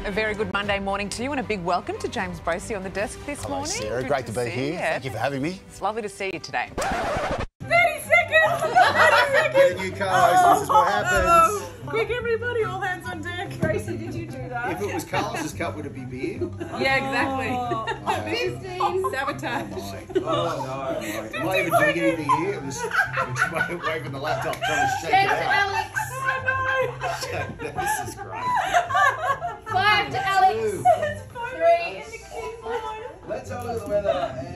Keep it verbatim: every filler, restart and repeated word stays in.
A very good Monday morning to you and a big welcome to James Bracey on the desk this Hello, morning. Sarah. Good Great to, to be see here. you. Thank you for having me. It's lovely to see you today. thirty seconds! Get a new co-host. This is what happens. Quick, everybody, all hands on deck. Tracy, did you do that? If it was Carl's cup, would it be beer? Yeah, exactly. Oh, Sabotage. oh no. I'm not even doing anything here. I'm just, I'm just waving the laptop trying to shake Thanks, it out. Alex. Oh no. This is great.